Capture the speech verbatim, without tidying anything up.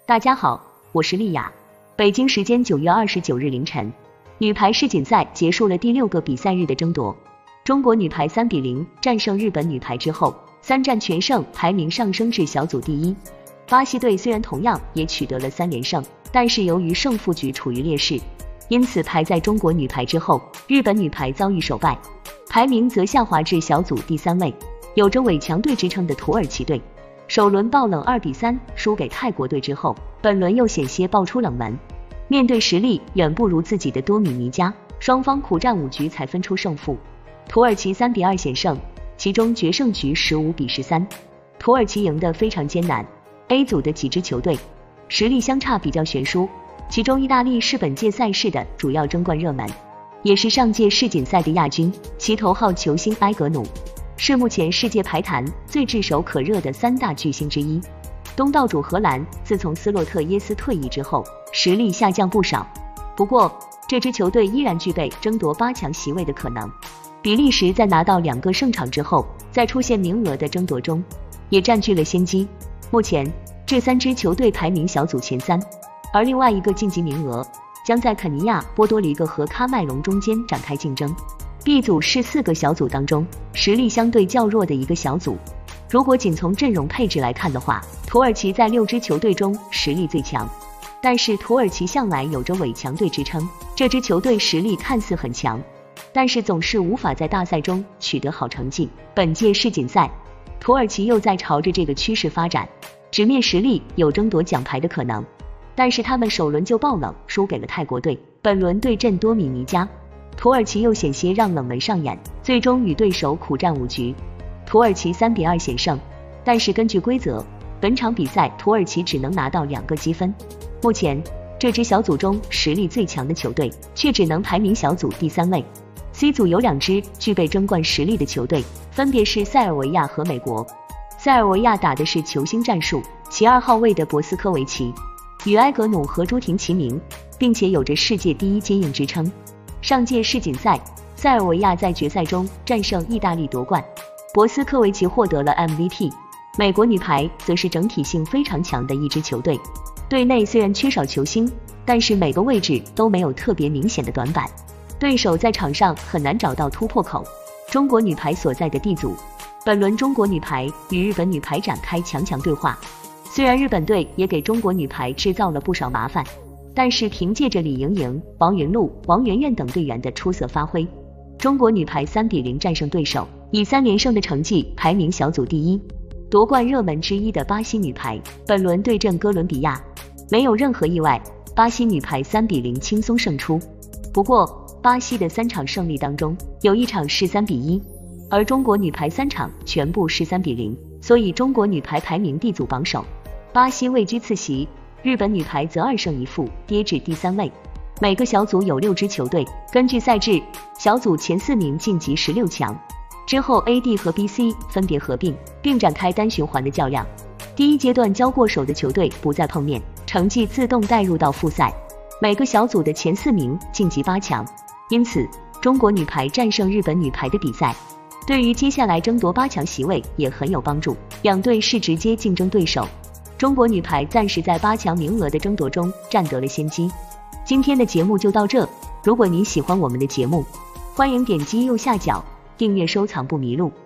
大家好，我是丽雅。北京时间九月二十九日凌晨，女排世锦赛结束了第六个比赛日的争夺，中国女排三比零战胜日本女排之后，三战全胜，排名上升至小组第一。巴西队虽然同样也取得了三连胜，但是由于胜负局处于劣势，因此排在中国女排之后。日本女排遭遇首败，排名则下滑至小组第三位。有着伪强队之称的土耳其队，首轮爆冷二比三输给泰国队之后，本轮又险些爆出冷门。面对实力远不如自己的多米尼加，双方苦战五局才分出胜负。土耳其三比二险胜，其中决胜局十五比十三，土耳其赢得非常艰难。A 组的几支球队实力相差比较悬殊，其中意大利是本届赛事的主要争冠热门，也是上届世锦赛的亚军，其头号球星埃格努是目前世界排坛最炙手可热的三大巨星之一。东道主荷兰自从斯洛特耶斯退役之后，实力下降不少，不过这支球队依然具备争夺八强席位的可能。比利时在拿到两个胜场之后，在出现名额的争夺中也占据了先机。目前这三支球队排名小组前三，而另外一个晋级名额将在肯尼亚、波多黎各和喀麦隆中间展开竞争。B 组是四个小组当中实力相对较弱的一个小组。如果仅从阵容配置来看的话，土耳其在六支球队中实力最强，但是土耳其向来有着伪强队之称，这支球队实力看似很强，但是总是无法在大赛中取得好成绩。本届世锦赛，土耳其又在朝着这个趋势发展，直面实力有争夺奖牌的可能，但是他们首轮就爆冷输给了泰国队，本轮对阵多米尼加，土耳其又险些让冷门上演，最终与对手苦战五局，土耳其三比二险胜。但是根据规则，本场比赛土耳其只能拿到两个积分。目前这支小组中实力最强的球队却只能排名小组第三位。C 组有两支具备争冠实力的球队，分别是塞尔维亚和美国。塞尔维亚打的是球星战术，其二号位的博斯科维奇与埃格努和朱婷齐名，并且有着世界第一接应之称。上届世锦赛，塞尔维亚在决赛中战胜意大利夺冠，博斯科维奇获得了 M V P。美国女排则是整体性非常强的一支球队，队内虽然缺少球星，但是每个位置都没有特别明显的短板，对手在场上很难找到突破口。中国女排所在的 D 组，本轮中国女排与日本女排展开强强对话，虽然日本队也给中国女排制造了不少麻烦，但是凭借着李盈莹、王云璐、王媛媛等队员的出色发挥，中国女排三比零战胜对手，以三连胜的成绩排名小组第一。夺冠热门之一的巴西女排本轮对阵哥伦比亚，没有任何意外，巴西女排三比零轻松胜出。不过巴西的三场胜利当中有一场是三比一，而中国女排三场全部是三比零，所以中国女排排名 D 组榜首，巴西位居次席，日本女排则二胜一负跌至第三位。每个小组有六支球队，根据赛制，小组前四名晋级十六强，之后 A D 和 B C 分别合并，并展开单循环的较量。第一阶段交过手的球队不再碰面，成绩自动带入到复赛。每个小组的前四名晋级八强，因此中国女排战胜日本女排的比赛，对于接下来争夺八强席位也很有帮助。两队是直接竞争对手，中国女排暂时在八强名额的争夺中占得了先机。今天的节目就到这，如果您喜欢我们的节目，欢迎点击右下角订阅收藏不迷路。